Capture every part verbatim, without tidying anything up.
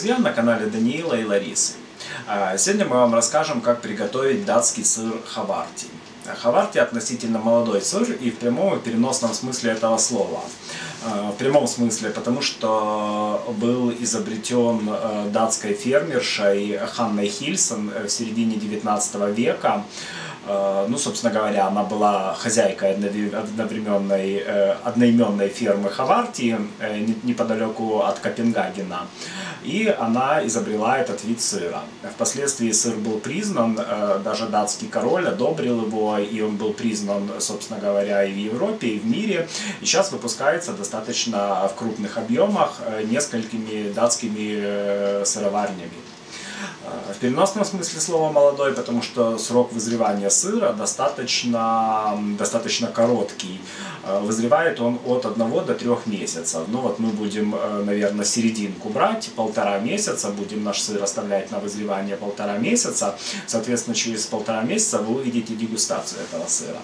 друзья, на канале Даниила и Ларисы. Сегодня мы вам расскажем, как приготовить датский сыр Хаварти. Хаварти относительно молодой сыр и в прямом и переносном смысле этого слова. В прямом смысле, потому что был изобретен датской фермершей Ханной Хильсон в середине девятнадцатого века. Ну, собственно говоря, она была хозяйкой одновременной, одноименной фермы Хаварти неподалеку от Копенгагена. И она изобрела этот вид сыра. Впоследствии сыр был признан, даже датский король одобрил его, и он был признан, собственно говоря, и в Европе, и в мире. И сейчас выпускается достаточно в крупных объемах несколькими датскими сыроварнями. В переносном смысле слова молодой, потому что срок вызревания сыра достаточно, достаточно короткий. Вызревает он от одного до трёх месяцев. Ну вот мы будем, наверное, серединку брать, полтора месяца, будем наш сыр оставлять на вызревание полтора месяца. Соответственно, через полтора месяца вы увидите дегустацию этого сыра.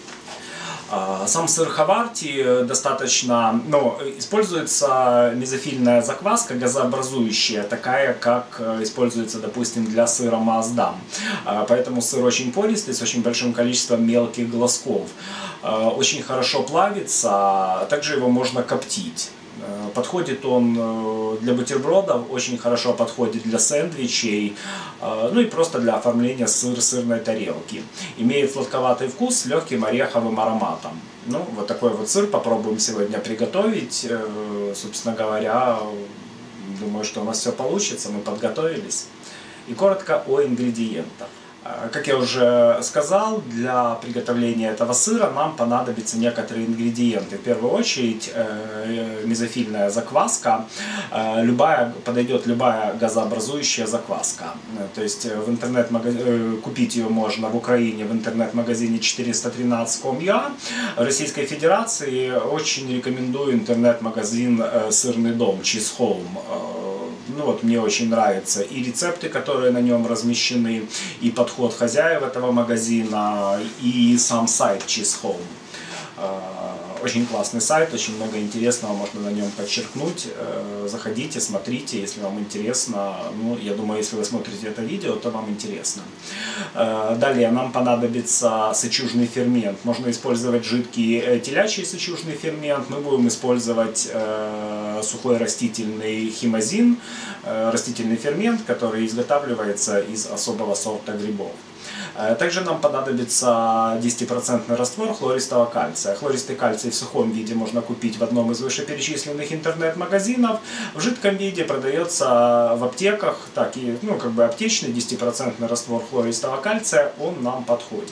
Сам сыр Хаварти достаточно, ну, используется мезофильная закваска, газообразующая, такая, как используется, допустим, для сыра Маасдам. Поэтому сыр очень пористый, с очень большим количеством мелких глазков. Очень хорошо плавится, также его можно коптить. Подходит он для бутербродов, очень хорошо подходит для сэндвичей, ну и просто для оформления сыр сырной тарелки. Имеет сладковатый вкус с легким ореховым ароматом. Ну, вот такой вот сыр попробуем сегодня приготовить. Собственно говоря, думаю, что у нас все получится, мы подготовились. И коротко о ингредиентах. Как я уже сказал, для приготовления этого сыра нам понадобятся некоторые ингредиенты. В первую очередь мезофильная закваска. Любая, подойдет любая газообразующая закваска. То есть в интернет купить ее можно в Украине в интернет-магазине четыреста тринадцать точка ком точка ю а. В Российской Федерации очень рекомендую интернет-магазин «Сырный дом» Cheese Home. Ну вот мне очень нравятся и рецепты, которые на нем размещены, и подход хозяев этого магазина, и сам сайт Cheese Home. Очень классный сайт, очень много интересного можно на нем подчеркнуть. Заходите, смотрите, если вам интересно. Ну, я думаю, если вы смотрите это видео, то вам интересно. Далее нам понадобится сычужный фермент. Можно использовать жидкий телячий сычужный фермент. Мы будем использовать сухой растительный химозин, растительный фермент, который изготавливается из особого сорта грибов. Также нам понадобится десятипроцентный раствор хлористого кальция. Хлористый кальций в сухом виде можно купить в одном из вышеперечисленных интернет-магазинов. В жидком виде продается в аптеках, так и, ну, как бы аптечный десятипроцентный раствор хлористого кальция, он нам подходит.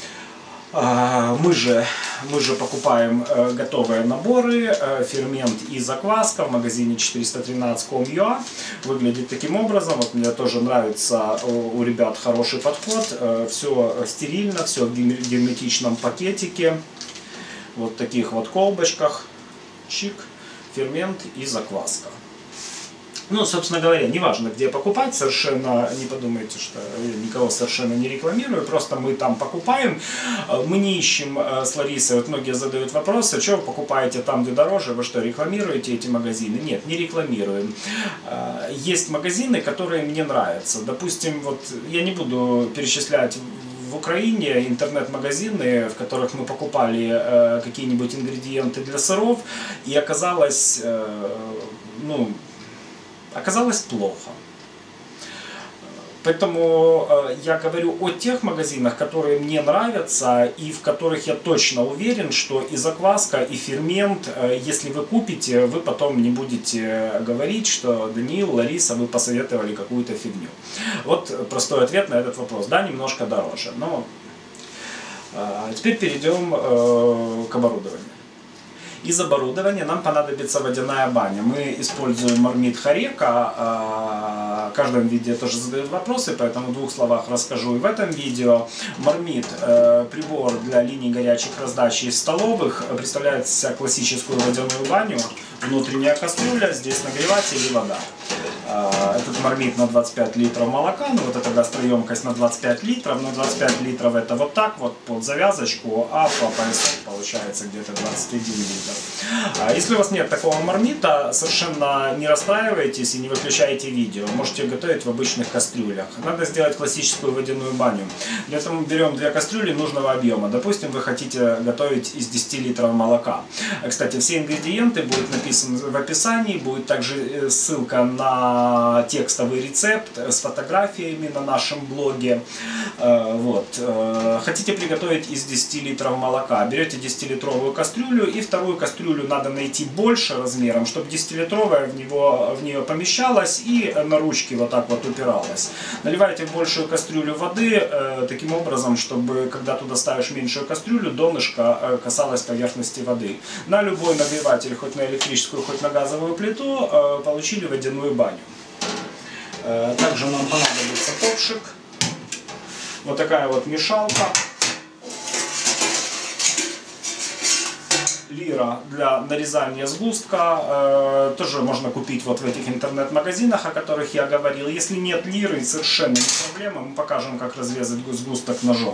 Мы же, мы же покупаем готовые наборы, фермент и закваска в магазине четыреста тринадцать точка ком точка ю а. Выглядит таким образом. Вот мне тоже нравится у ребят хороший подход. Все стерильно, все в герметичном пакетике. Вот таких вот колбочках. Чик, фермент и закваска. Ну, собственно говоря, неважно, где покупать, совершенно не подумайте, что я никого совершенно не рекламирую, просто мы там покупаем. Мы не ищем с Ларисой, вот многие задают вопросы, что вы покупаете там, где дороже, вы что, рекламируете эти магазины? Нет, не рекламируем. Есть магазины, которые мне нравятся. Допустим, вот я не буду перечислять в Украине интернет-магазины, в которых мы покупали э, какие-нибудь ингредиенты для сыров, и оказалось, э, ну, оказалось плохо. Поэтому э, я говорю о тех магазинах, которые мне нравятся и в которых я точно уверен, что и закваска, и фермент, э, если вы купите, вы потом не будете говорить, что Даниил, Лариса, вы посоветовали какую-то фигню. Вот простой ответ на этот вопрос. Да, немножко дороже. Но э, теперь перейдем э, к оборудованию. Из оборудования нам понадобится водяная баня. Мы используем мармит Хорека. В каждом видео тоже задают вопросы, поэтому в двух словах расскажу и в этом видео. Мармит, прибор для линий горячей раздачи из столовых, представляет из себя классическую водяную баню. Внутренняя кастрюля, здесь нагреватель и вода. Этот мармит на двадцать пять литров молока, ну вот эта гастроемкость на двадцать пять литров, на двадцать пять литров это вот так вот под завязочку, а по поясок получается где-то двадцать один литр. А если у вас нет такого мармита, совершенно не расстраивайтесь и не выключайте видео. Можете готовить в обычных кастрюлях. Надо сделать классическую водяную баню. Для этого мы берем две кастрюли нужного объема. Допустим, вы хотите готовить из десяти литров молока. Кстати, все ингредиенты будут написаны в описании. Будет также ссылка на текстовый рецепт с фотографиями на нашем блоге. Вот. Хотите приготовить из десяти литров молока. Берете десятилитровую кастрюлю, и вторую кастрюлю надо найти больше размером, чтобы десятилитровая в, него, в нее помещалась и на ручки вот так вот упиралась. Наливаете в большую кастрюлю воды таким образом, чтобы когда туда ставишь меньшую кастрюлю, донышко касалось поверхности воды. На любой нагреватель, хоть на электрическую, хоть на газовую плиту, получили водяную баню. Также нам понадобится ковшик. Вот такая вот мешалка. Лира для нарезания сгустка. Э, тоже можно купить вот в этих интернет-магазинах, о которых я говорил. Если нет лиры, совершенно не проблема. Мы покажем, как разрезать сгусток ножом.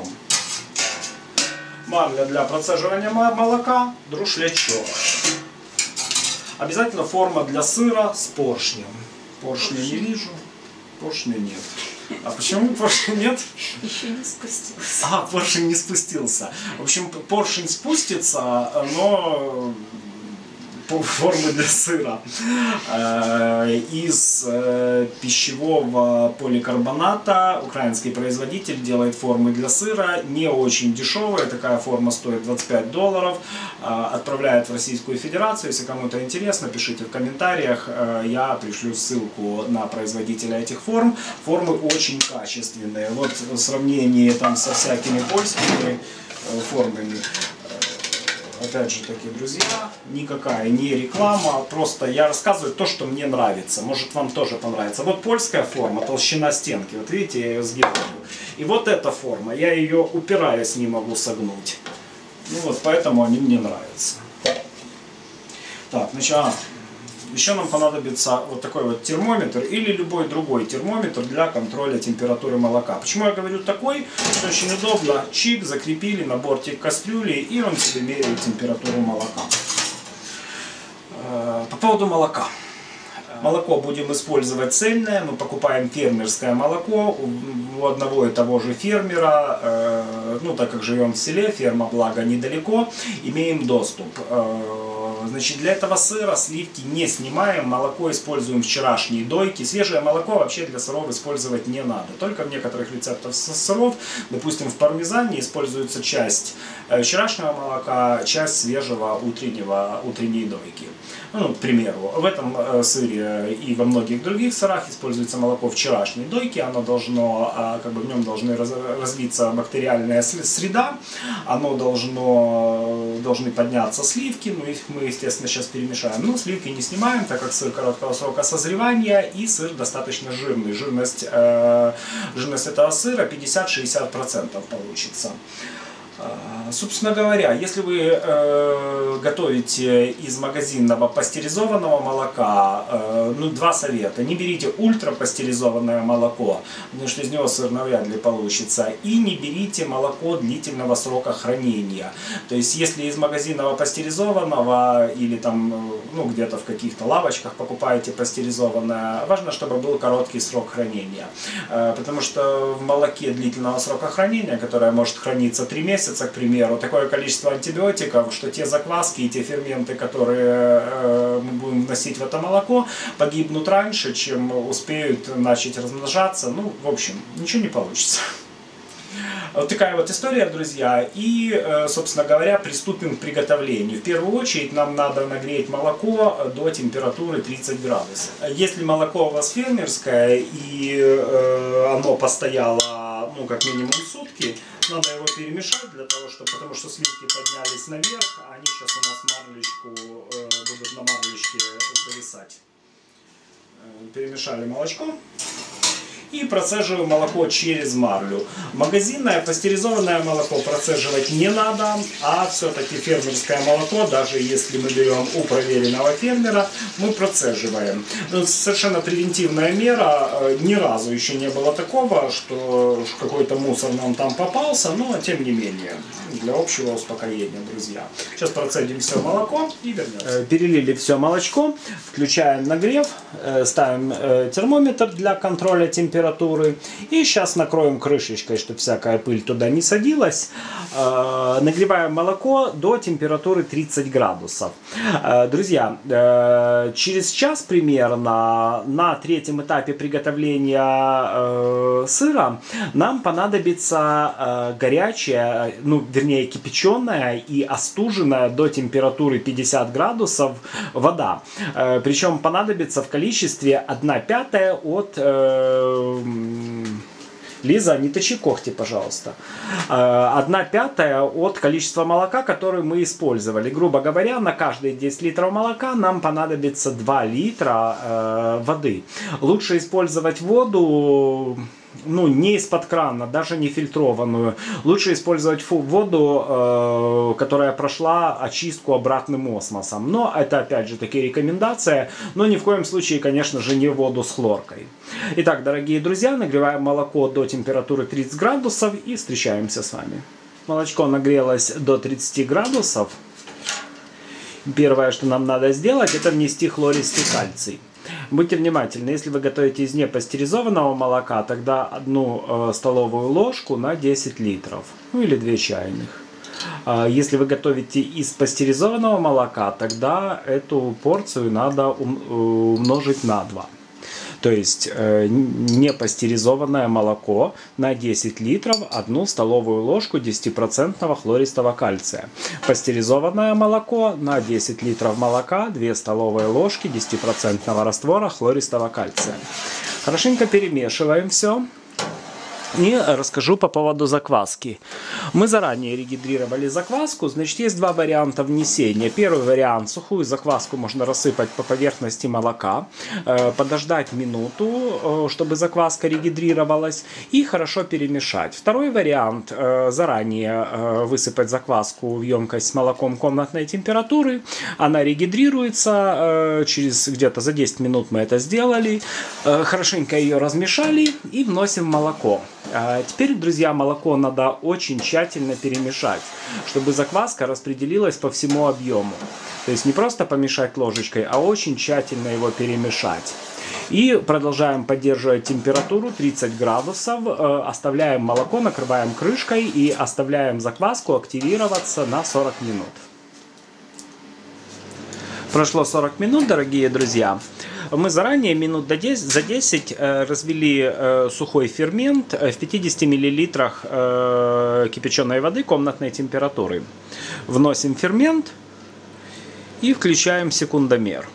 Марля для процеживания молока. Друшлячок. Обязательно форма для сыра с поршнем. Поршня не вижу. Поршня нет. А почему поршень нет? Еще не спустился. А, поршень не спустился. В общем, поршень спустится, но формы для сыра. Из пищевого поликарбоната украинский производитель делает формы для сыра. Не очень дешевая. Такая форма стоит двадцать пять долларов. Отправляет в Российскую Федерацию. Если кому-то интересно, пишите в комментариях. Я пришлю ссылку на производителя этих форм. Формы очень качественные. Вот в сравнении там со всякими польскими формами. Опять же таки, друзья, никакая не реклама, просто я рассказываю то, что мне нравится. Может, вам тоже понравится. Вот польская форма, толщина стенки. Вот видите, я ее сгибаю. И вот эта форма, я ее упираясь не могу согнуть. Ну вот, поэтому они мне нравятся. Так, значит, а, еще нам понадобится вот такой вот термометр или любой другой термометр для контроля температуры молока. Почему я говорю такой? Это очень удобно. Чик, закрепили на бортик кастрюли, и он себе меряет температуру молока. По поводу молока. Молоко будем использовать цельное. Мы покупаем фермерское молоко у одного и того же фермера. Ну, так как живем в селе, ферма, благо, недалеко, имеем доступ. Значит, для этого сыра сливки не снимаем, молоко используем вчерашние дойки. Свежее молоко вообще для сыров использовать не надо. Только в некоторых рецептах сыров, допустим, в пармезане используется часть вчерашнего молока, часть свежего утреннего, утренней дойки. Ну, к примеру, в этом сыре и во многих других сырах используется молоко вчерашней дойки. Оно должно, как бы в нем должны развиться бактериальная среда, оно должно, должны подняться сливки, ну их мы, естественно, сейчас перемешаем. Но сливки не снимаем, так как сыр короткого срока созревания и сыр достаточно жирный. Жирность, э, жирность этого сыра пятьдесят-шестьдесят процентов получится. Собственно говоря, если вы э, готовите из магазинного пастеризованного молока, э, ну, два совета. Не берите ультрапастеризованное молоко, потому что из него сыр навряд ли получится. И не берите молоко длительного срока хранения. То есть, если из магазинного пастеризованного или там, ну, где-то в каких-то лавочках покупаете пастеризованное, важно, чтобы был короткий срок хранения. Э, потому что в молоке длительного срока хранения, которое может храниться три месяца, к примеру, такое количество антибиотиков, что те закваски и те ферменты, которые э, мы будем вносить в это молоко, погибнут раньше, чем успеют начать размножаться. Ну, в общем, ничего не получится. Вот такая вот история, друзья. И, э, собственно говоря, приступим к приготовлению. В первую очередь нам надо нагреть молоко до температуры тридцать градусов. Если молоко у вас фермерское и э, оно постояло, ну, как минимум сутки, надо его перемешать, для того, чтобы, потому что сливки поднялись наверх, а они сейчас у нас марлечку, э, будут на марлечке зависать. Э, перемешали молочко. и процеживаю молоко через марлю. Магазинное пастеризованное молоко процеживать не надо, а все-таки фермерское молоко, даже если мы берем у проверенного фермера, мы процеживаем. Совершенно превентивная мера, ни разу еще не было такого, что какой-то мусор нам там попался, но тем не менее, для общего успокоения, друзья. Сейчас процедим все молоко и вернемся. Перелили все молочко, включаем нагрев, ставим термометр для контроля температуры и сейчас накроем крышечкой, чтобы всякая пыль туда не садилась. Нагреваем молоко до температуры тридцать градусов. Друзья, через час примерно на третьем этапе приготовления сыра нам понадобится горячая, ну вернее кипяченая и остуженная до температуры пятьдесят градусов вода. Причем понадобится в количестве одна пятая от... Э, Лиза, не точи когти, пожалуйста. одна пятая от количества молока, которое мы использовали. Грубо говоря, на каждые десять литров молока нам понадобится два литра э, воды. Лучше использовать воду... Ну, не из-под крана, даже не фильтрованную. Лучше использовать фу, воду, э, которая прошла очистку обратным осмосом. Но это, опять же, таки рекомендация. Но ни в коем случае, конечно же, не воду с хлоркой. Итак, дорогие друзья, нагреваем молоко до температуры тридцать градусов и встречаемся с вами. Молочко нагрелось до тридцати градусов. Первое, что нам надо сделать, это внести хлористый кальций. Будьте внимательны, если вы готовите из непастеризованного молока, тогда одну э, столовую ложку на десять литров, ну или две чайных. А если вы готовите из пастеризованного молока, тогда эту порцию надо ум, умножить на два. То есть э, непастеризованное молоко на десять литров, одну столовую ложку десятипроцентного хлористого кальция. Пастеризованное молоко на десять литров молока, две столовые ложки десятипроцентного раствора хлористого кальция. Хорошенько перемешиваем все. И расскажу по поводу закваски. Мы заранее регидрировали закваску, значит, есть два варианта внесения. Первый вариант: сухую закваску можно рассыпать по поверхности молока, подождать минуту, чтобы закваска регидрировалась, и хорошо перемешать. Второй вариант: заранее высыпать закваску в емкость с молоком комнатной температуры. Она регидрируется, через где-то за десять минут мы это сделали, хорошенько ее размешали и вносим молоко. Теперь, друзья, молоко надо очень тщательно перемешать, чтобы закваска распределилась по всему объему. То есть не просто помешать ложечкой, а очень тщательно его перемешать. И продолжаем поддерживать температуру тридцать градусов, оставляем молоко, накрываем крышкой и оставляем закваску активироваться на сорок минут. Прошло сорок минут, дорогие друзья. Мы заранее минут за десять развели сухой фермент в пятидесяти миллилитрах кипяченой воды комнатной температуры. Вносим фермент и включаем секундомер.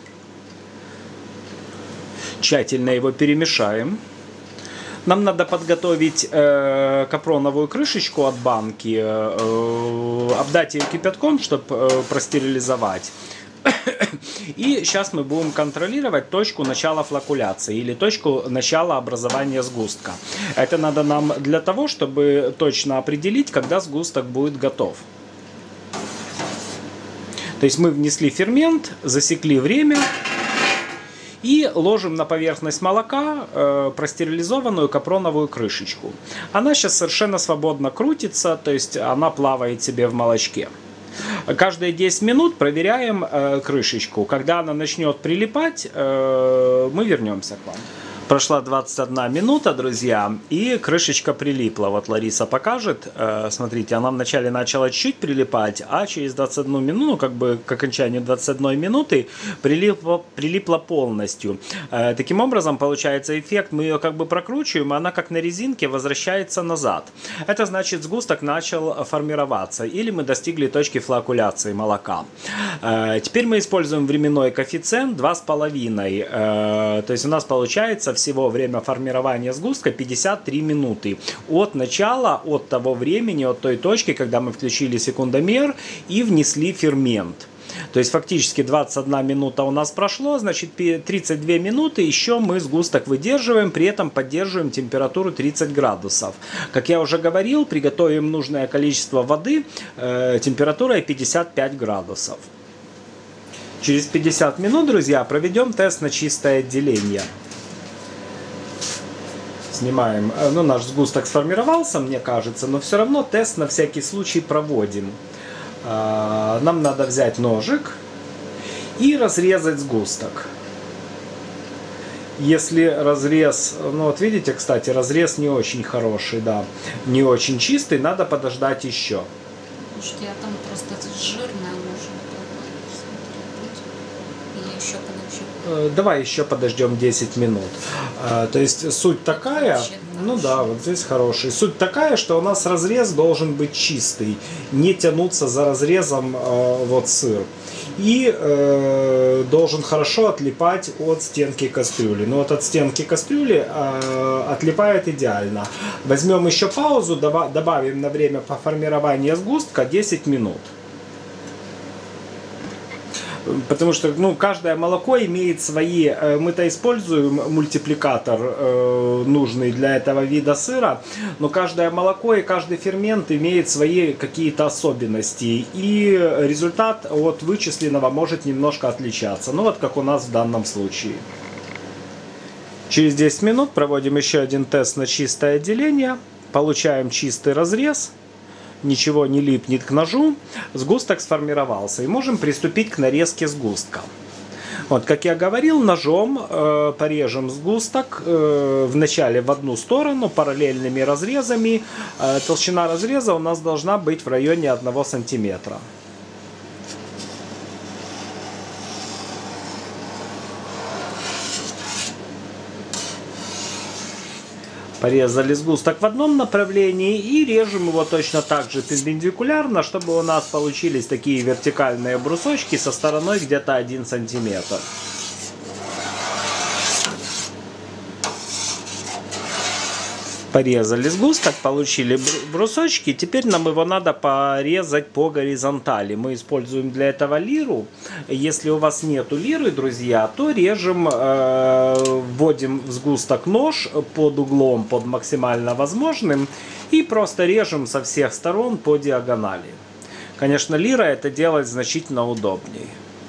Тщательно его перемешаем. Нам надо подготовить э, капроновую крышечку от банки, э, обдать ее кипятком, чтобы э, простерилизовать. И сейчас мы будем контролировать точку начала флокуляции или точку начала образования сгустка. Это надо нам для того, чтобы точно определить, когда сгусток будет готов. То есть мы внесли фермент, засекли время и ложим на поверхность молока э, простерилизованную капроновую крышечку. Она сейчас совершенно свободно крутится, то есть она плавает себе в молочке. Каждые десять минут проверяем э, крышечку. Когда она начнет прилипать, э, мы вернемся к вам. Прошла двадцать одна минута, друзья, и крышечка прилипла. Вот Лариса покажет. Э, смотрите, она вначале начала чуть прилипать, а через двадцать одну минуту, ну, как бы к окончанию двадцать одной минуты, прилипла, прилипла полностью. Э, таким образом, получается эффект, мы ее как бы прокручиваем, и она как на резинке возвращается назад. Это значит, сгусток начал формироваться, или мы достигли точки флокуляции молока. Э, теперь мы используем временной коэффициент два с половиной. Э, то есть у нас получается всего время формирования сгустка пятьдесят три минуты. От начала, от того времени, от той точки, когда мы включили секундомер и внесли фермент. То есть фактически двадцать одна минута у нас прошло, значит тридцать две минуты еще мы сгусток выдерживаем, при этом поддерживаем температуру тридцать градусов. Как я уже говорил, приготовим нужное количество воды э, температурой пятьдесят пять градусов. Через пятьдесят минут, друзья, проведем тест на чистое отделение. Снимаем, ну наш сгусток сформировался, мне кажется, но все равно тест на всякий случай проводим. Нам надо взять ножик и разрезать сгусток. Если разрез, ну вот видите, кстати, разрез не очень хороший, да, не очень чистый, надо подождать еще. Слушайте, я там просто жирная нужно. Я еще подожду. Давай еще подождем десять минут. То есть суть такая, ну да, вот здесь хороший. Суть такая, что у нас разрез должен быть чистый, не тянуться за разрезом вот сыр. И э, должен хорошо отлипать от стенки кастрюли. Ну вот от стенки кастрюли э, отлипает идеально. Возьмем еще паузу, добавим на время по формированию сгустка десять минут. Потому что ну, каждое молоко имеет свои, мы-то используем мультипликатор э, нужный для этого вида сыра, но каждое молоко и каждый фермент имеет свои какие-то особенности, и результат от вычисленного может немножко отличаться, ну вот как у нас в данном случае. Через десять минут проводим еще один тест на чистое отделение, получаем чистый разрез. Ничего не липнет к ножу, сгусток сформировался, и можем приступить к нарезке сгустка. Вот, как я говорил, ножом э, порежем сгусток э, вначале в одну сторону параллельными разрезами. Э, толщина разреза у нас должна быть в районе одного сантиметра. Порезали сгусток в одном направлении и режем его точно так же перпендикулярно, чтобы у нас получились такие вертикальные брусочки со стороной где-то один сантиметр. Порезали сгусток, получили брусочки, теперь нам его надо порезать по горизонтали. Мы используем для этого лиру. Если у вас нету лиры, друзья, то режем, э, вводим в сгусток нож под углом, под максимально возможным, и просто режем со всех сторон по диагонали. Конечно, лира это делать значительно удобнее.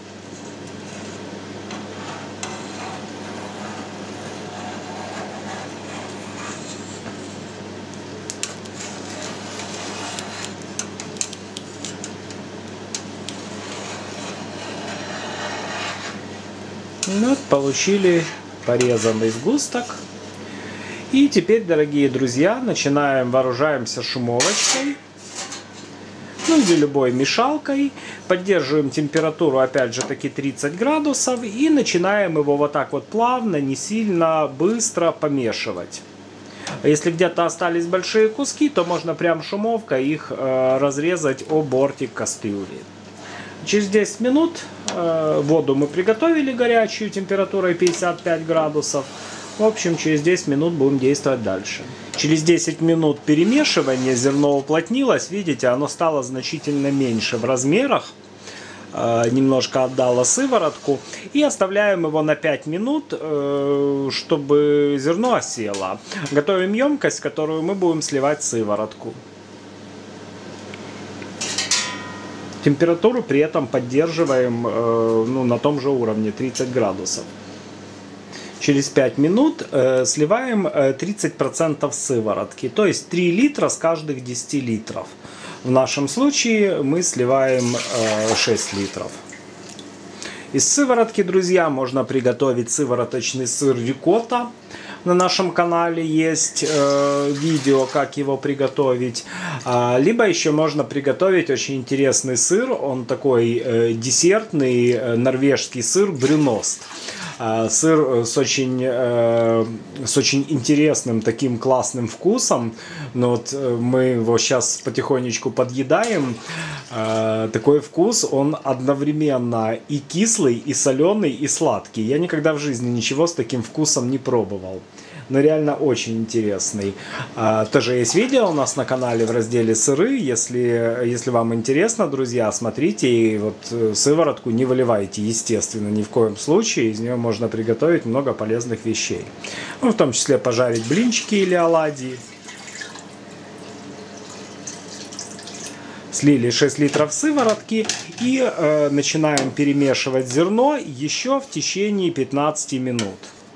Вот, получили порезанный сгусток. И теперь, дорогие друзья, начинаем, вооружаемся шумовочкой, ну или любой мешалкой. Поддерживаем температуру, опять же таки, тридцать градусов. И начинаем его вот так вот плавно, не сильно, быстро помешивать. Если где-то остались большие куски, то можно прям шумовкой их э, разрезать о бортик кастрюли. Через десять минут э, воду мы приготовили горячую, температурой пятьдесят пять градусов. В общем, через десять минут будем действовать дальше. Через десять минут перемешивания зерно уплотнилось. Видите, оно стало значительно меньше в размерах. Э, немножко отдало сыворотку. И оставляем его на пять минут, э, чтобы зерно осело. Готовим емкость, в которую мы будем сливать сыворотку. Температуру при этом поддерживаем э, ну, на том же уровне, тридцать градусов. Через пять минут э, сливаем тридцать процентов сыворотки, то есть три литра с каждых десяти литров. В нашем случае мы сливаем э, шесть литров. Из сыворотки, друзья, можно приготовить сывороточный сыр рикотта. На нашем канале есть э, видео, как его приготовить. А, либо еще можно приготовить очень интересный сыр. Он такой э, десертный э, норвежский сыр брюност. А, сыр с очень, э, с очень интересным таким классным вкусом. Но вот мы его сейчас потихонечку подъедаем. Э, такой вкус, он одновременно и кислый, и соленый, и сладкий. Я никогда в жизни ничего с таким вкусом не пробовал. но реально очень интересный. Тоже есть видео у нас на канале в разделе сыры. Если, если вам интересно, друзья, смотрите. И вот сыворотку не выливайте, естественно, ни в коем случае. Из нее можно приготовить много полезных вещей. Ну, в том числе пожарить блинчики или оладьи. Слили шесть литров сыворотки и э, начинаем перемешивать зерно еще в течение пятнадцати минут.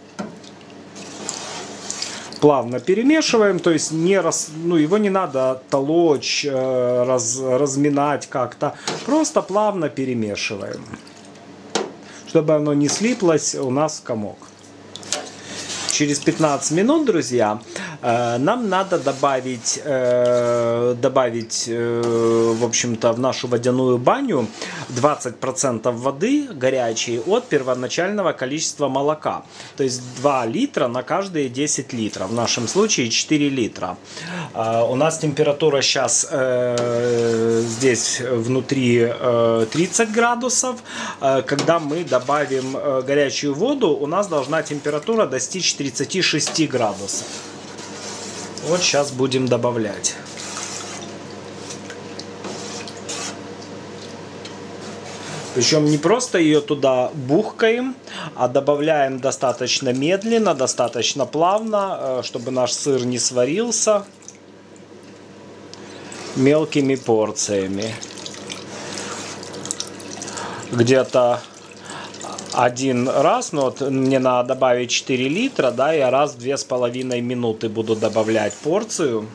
Плавно перемешиваем, то есть не рас, ну, его не надо толочь, э, раз, разминать как-то. Просто плавно перемешиваем, чтобы оно не слиплось у нас в комок. Через пятнадцать минут, друзья, э, нам надо добавить, э, добавить э, в общем-то, в нашу водяную баню двадцать процентов воды горячей от первоначального количества молока. То есть два литра на каждые десять литров. В нашем случае четыре литра. Э, у нас температура сейчас э, здесь внутри э, тридцать градусов. Э, когда мы добавим э, горячую воду, у нас должна температура достичь тридцати шести градусов. Вот сейчас будем добавлять. Причем не просто ее туда бухкаем, а добавляем достаточно медленно, достаточно плавно, чтобы наш сыр не сварился, мелкими порциями. Где-то один раз, но вот мне надо добавить четыре литра, да, я раз в две с половиной минуты буду добавлять порцию,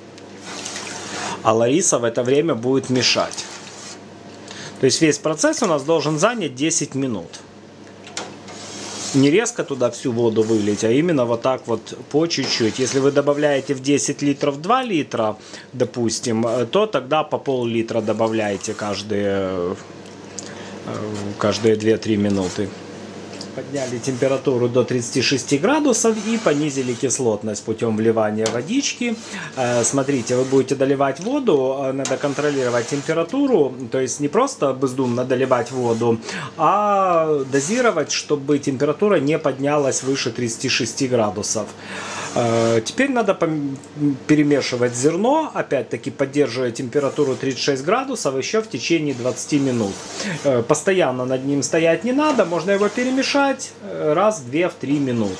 а Лариса в это время будет мешать. То есть весь процесс у нас должен занять десять минут. Не резко туда всю воду вылить, а именно вот так вот по чуть-чуть. Если вы добавляете в десять литров два литра, допустим, то тогда по пол-литра добавляйте каждые... каждые две-три минуты. Подняли температуру до тридцати шести градусов и понизили кислотность путем вливания водички. Смотрите, вы будете доливать воду, надо контролировать температуру, то есть не просто бездумно доливать воду, а дозировать, чтобы температура не поднялась выше тридцати шести градусов. Теперь надо перемешивать зерно, опять-таки поддерживая температуру тридцать шесть градусов еще в течение двадцати минут. Постоянно над ним стоять не надо, можно его перемешать раз в две-три минуты.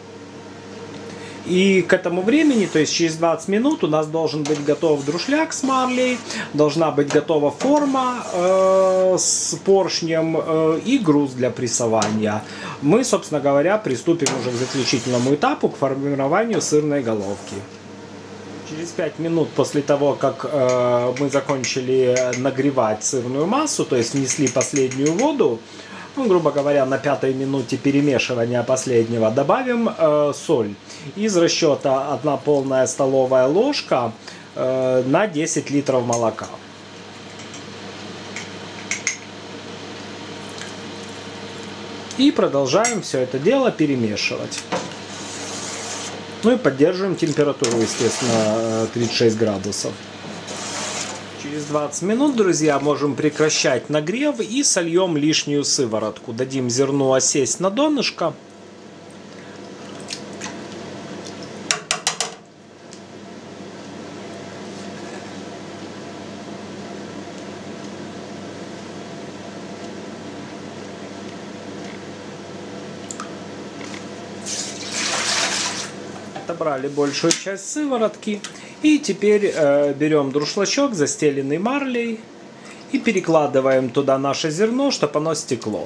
И к этому времени, то есть через двадцать минут, у нас должен быть готов друшляк с марлей, должна быть готова форма э, с поршнем э, и груз для прессования. Мы, собственно говоря, приступим уже к заключительному этапу, к формированию сырной головки. Через пять минут после того, как э, мы закончили нагревать сырную массу, то есть внесли последнюю воду, ну, грубо говоря, на пятой минуте перемешивания последнего, добавим э, соль. Из расчета одна полная столовая ложка э, на десять литров молока. И продолжаем все это дело перемешивать. Ну и поддерживаем температуру, естественно, тридцать шесть градусов. Через двадцать минут, друзья, можем прекращать нагрев и сольем лишнюю сыворотку. Дадим зерну осесть на донышко. Отобрали большую часть сыворотки. И теперь э, берем друшлачок, застеленный марлей, и перекладываем туда наше зерно, чтобы оно стекло.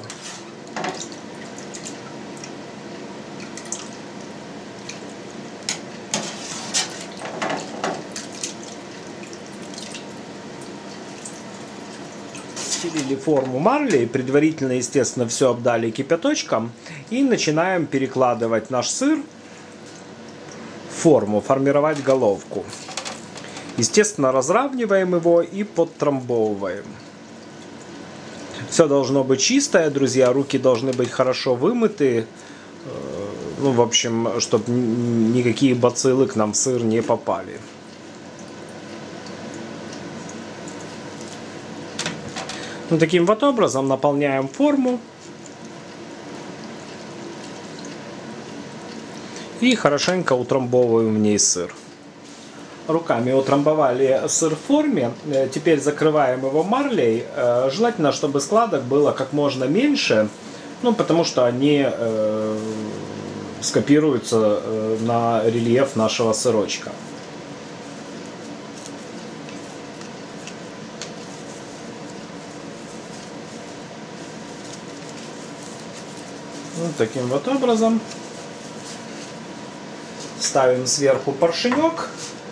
Стелили форму марлей, предварительно, естественно, все обдали кипяточком, и начинаем перекладывать наш сыр форму, формировать головку. Естественно, разравниваем его и подтрамбовываем. Все должно быть чистое, друзья, руки должны быть хорошо вымыты. Ну, в общем, чтобы никакие бациллы к нам в сыр не попали. Ну, таким вот образом наполняем форму. И хорошенько утрамбовываем в ней сыр. Руками утрамбовали сыр в форме, теперь закрываем его марлей. Желательно, чтобы складок было как можно меньше, ну, потому что они э, скопируются на рельеф нашего сырочка. Вот таким вот образом. Ставим сверху поршенек.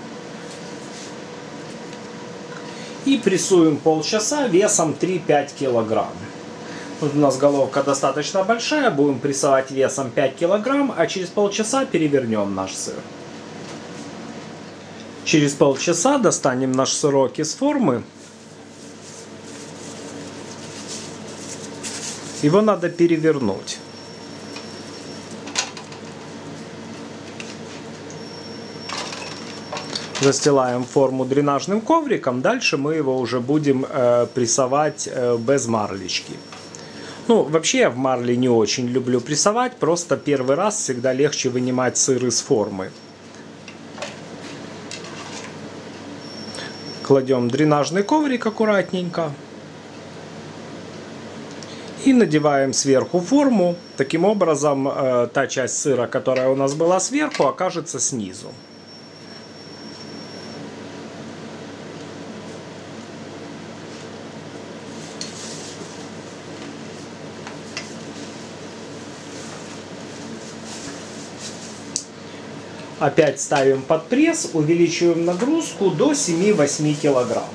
И прессуем полчаса весом три-пять килограмм. Вот у нас головка достаточно большая, будем прессовать весом пять килограмм, а через полчаса перевернем наш сыр. Через полчаса достанем наш сырок из формы. Его надо перевернуть. Застилаем форму дренажным ковриком. Дальше мы его уже будем э, прессовать э, без марлечки. Ну, вообще я в марле не очень люблю прессовать. Просто первый раз всегда легче вынимать сыр из формы. Кладем дренажный коврик аккуратненько. И надеваем сверху форму. Таким образом, э, та часть сыра, которая у нас была сверху, окажется снизу. Опять ставим под пресс, увеличиваем нагрузку до семи-восьми килограмм.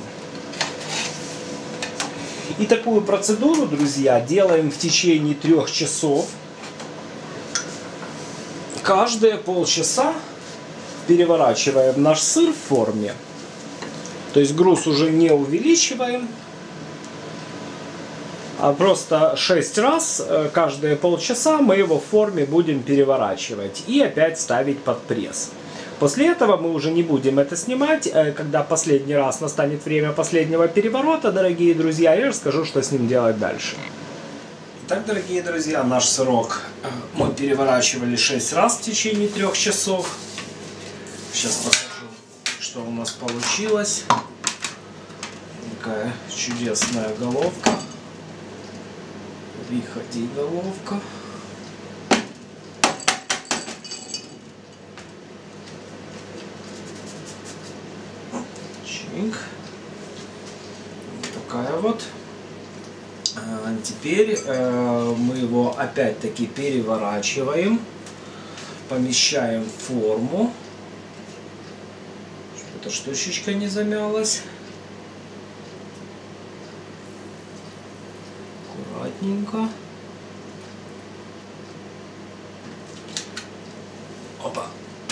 И такую процедуру, друзья, делаем в течение трех часов. Каждые полчаса переворачиваем наш сыр в форме. То есть груз уже не увеличиваем, а просто шесть раз каждые полчаса мы его в форме будем переворачивать и опять ставить под пресс. После этого мы уже не будем это снимать. Когда последний раз настанет время последнего переворота, дорогие друзья, я расскажу, что с ним делать дальше. Итак, дорогие друзья, наш сырок мы переворачивали шесть раз в течение трех часов. Сейчас покажу, что у нас получилось. Такая чудесная головка. Выходи, головка. Чик. Вот такая вот. А теперь э, мы его опять-таки переворачиваем, помещаем в форму. Что-то штучечка не замялась. Аккуратненько. Опа.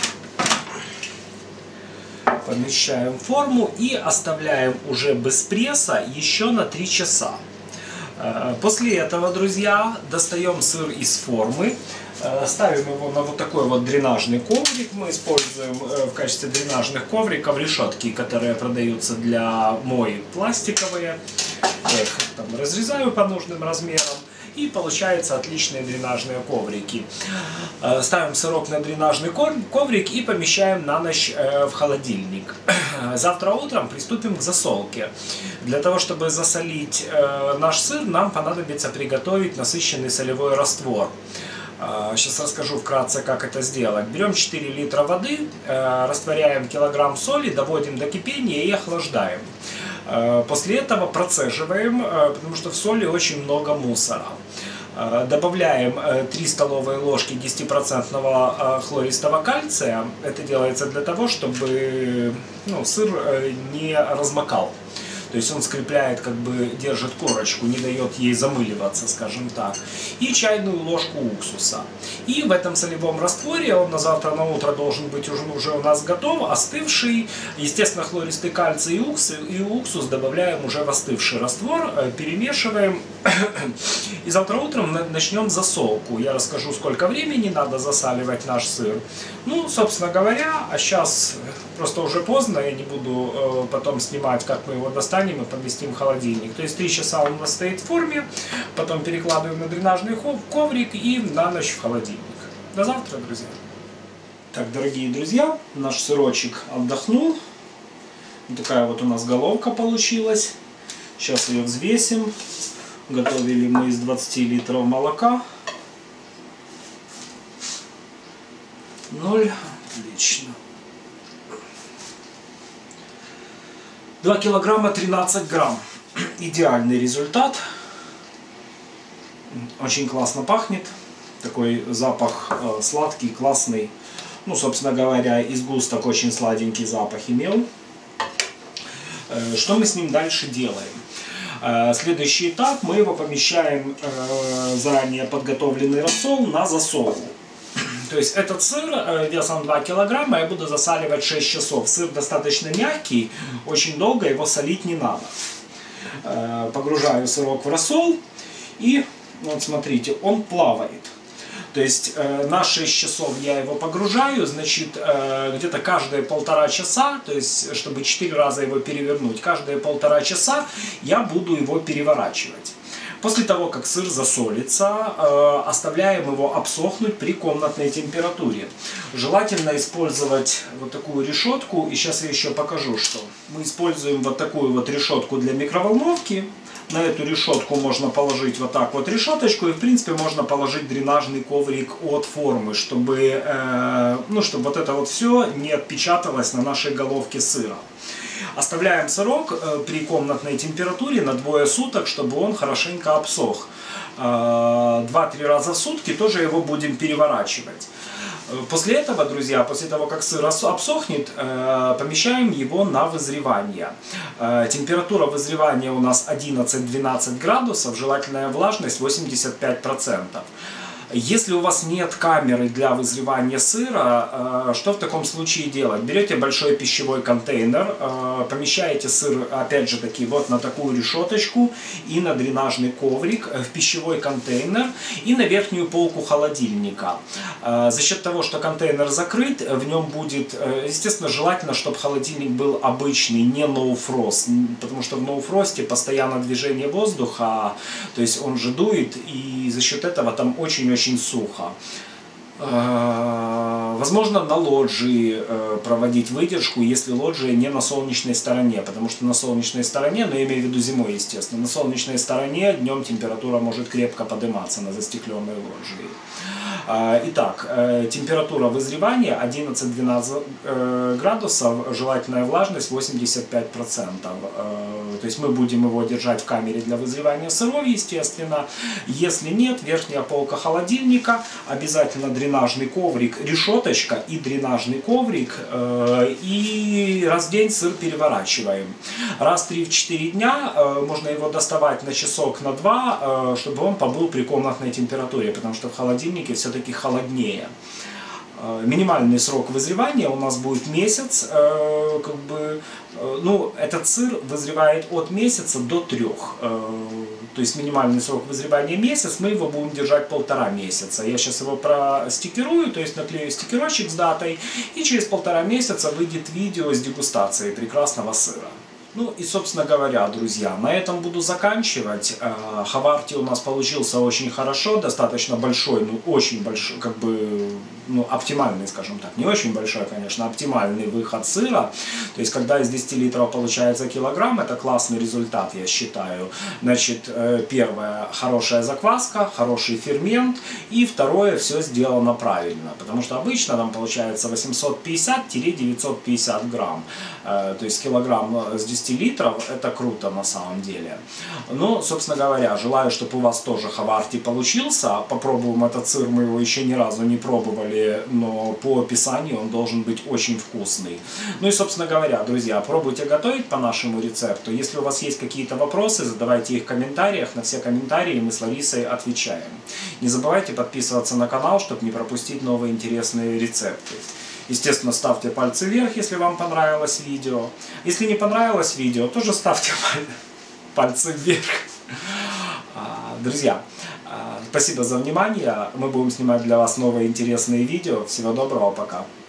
Помещаем в форму и оставляем уже без пресса еще на три часа. После этого, друзья, достаем сыр из формы, ставим его на вот такой вот дренажный коврик. Мы используем в качестве дренажных ковриков решетки, которые продаются для моек, пластиковые. Я их там разрезаю по нужным размерам. И получаются отличные дренажные коврики. Ставим сырок на дренажный коврик и помещаем на ночь в холодильник. Завтра утром приступим к засолке. Для того, чтобы засолить наш сыр, нам понадобится приготовить насыщенный солевой раствор. Сейчас расскажу вкратце, как это сделать. Берем четыре литра воды, растворяем килограмм соли, доводим до кипения и охлаждаем. После этого процеживаем, потому что в соли очень много мусора. Добавляем три столовые ложки десятипроцентного хлористого кальция. Это делается для того, чтобы ну, сыр не размокал. То есть он скрепляет, как бы держит корочку, не дает ей замыливаться, скажем так. И чайную ложку уксуса. И в этом солевом растворе, он на завтра на утро должен быть уже, уже у нас готов, остывший. Естественно, хлористый кальций и уксус, и уксус добавляем уже в остывший раствор, перемешиваем. И завтра утром начнем засолку. Я расскажу, сколько времени надо засаливать наш сыр. Ну, собственно говоря, а сейчас просто уже поздно, я не буду э, потом снимать, как мы его достанем и поместим в холодильник. То есть три часа он у нас стоит в форме, потом перекладываем на дренажный коврик и на ночь в холодильник. До завтра, друзья! Так, дорогие друзья, наш сырочек отдохнул. Вот такая вот у нас головка получилась. Сейчас ее взвесим. Готовили мы из двадцати литров молока. Ноль. Отлично. два килограмма тринадцать грамм. Идеальный результат. Очень классно пахнет. Такой запах э, сладкий, классный. Ну, собственно говоря, из густок очень сладенький запах имел. Э, что мы с ним дальше делаем? Э, следующий этап. Мы его помещаем э, заранее подготовленный рассол на засолку. То есть этот сыр э, весом два килограмма я буду засаливать шесть часов. Сыр достаточно мягкий, очень долго его солить не надо. Э, погружаю сырок в рассол и вот смотрите, он плавает. То есть э, на шесть часов я его погружаю, значит, э, где-то каждые полтора часа, то есть чтобы четыре раза его перевернуть, каждые полтора часа я буду его переворачивать. После того, как сыр засолится, э, оставляем его обсохнуть при комнатной температуре. Желательно использовать вот такую решетку, и сейчас я еще покажу, что мы используем вот такую вот решетку для микроволновки. На эту решетку можно положить вот так вот решеточку, и в принципе можно положить дренажный коврик от формы, чтобы, э, ну, чтобы вот это вот все не отпечаталось на нашей головке сыра. Оставляем сырок э, при комнатной температуре на двое суток, чтобы он хорошенько обсох. Э, два-три раза в сутки тоже его будем переворачивать. После этого, друзья, после того, как сыр обсохнет, помещаем его на вызревание. Температура вызревания у нас одиннадцать-двенадцать градусов, желательная влажность восемьдесят пять процентов. Если у вас нет камеры для вызревания сыра, что в таком случае делать? Берете большой пищевой контейнер, помещаете сыр, опять же таки, вот на такую решеточку и на дренажный коврик в пищевой контейнер и на верхнюю полку холодильника. За счет того, что контейнер закрыт, в нем будет, естественно, желательно, чтобы холодильник был обычный, не no frost, потому что в no frost постоянно движение воздуха, то есть он же дует, и за счет этого там очень очень сухо. Возможно, на лоджии проводить выдержку, если лоджия не на солнечной стороне, потому что на солнечной стороне, но я имею в виду зимой, естественно, на солнечной стороне днем температура может крепко подниматься на застекленной лоджии. Итак, температура вызревания одиннадцать-двенадцать градусов, желательная влажность восемьдесят пять процентов. То есть мы будем его держать в камере для вызревания сыров, естественно. Если нет, верхняя полка холодильника, обязательно дренажный коврик, решеточка и дренажный коврик. И раз в день сыр переворачиваем. Раз в три-четыре дня можно его доставать на часок, на два, чтобы он побыл при комнатной температуре, потому что в холодильнике все-таки холоднее. Минимальный срок вызревания у нас будет месяц, как бы, ну, этот сыр вызревает от месяца до трех, то есть минимальный срок вызревания месяц, мы его будем держать полтора месяца. Я сейчас его простикерую, то есть наклею стикерочек с датой, и через полтора месяца выйдет видео с дегустацией прекрасного сыра. Ну и, собственно говоря, друзья, на этом буду заканчивать. Хаварти у нас получился очень хорошо, достаточно большой, ну очень большой, как бы, ну оптимальный, скажем так, не очень большой, конечно, оптимальный выход сыра. То есть, когда из десяти литров получается килограмм, это классный результат, я считаю. Значит, первое, хорошая закваска, хороший фермент, и второе, все сделано правильно, потому что обычно там получается восемьсот пятьдесят — девятьсот пятьдесят грамм, то есть килограмм с десяти литров, это круто на самом деле. Ну, собственно говоря, желаю, чтобы у вас тоже Хаварти получился. Попробуем этот сыр, мы его еще ни разу не пробовали, но по описанию он должен быть очень вкусный. Ну и, собственно говоря, друзья, пробуйте готовить по нашему рецепту. Если у вас есть какие-то вопросы, задавайте их в комментариях. На все комментарии мы с Ларисой отвечаем. Не забывайте подписываться на канал, чтобы не пропустить новые интересные рецепты. Естественно, ставьте пальцы вверх, если вам понравилось видео. Если не понравилось видео, тоже ставьте пальцы вверх. Друзья, спасибо за внимание. Мы будем снимать для вас новые интересные видео. Всего доброго, пока.